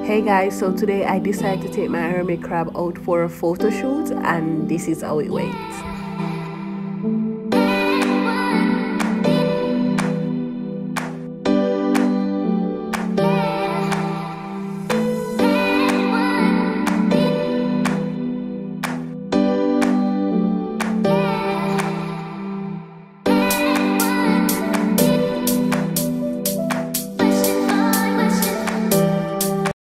Hey guys, so today I decided to take my hermit crab out for a photo shoot and this is how it went.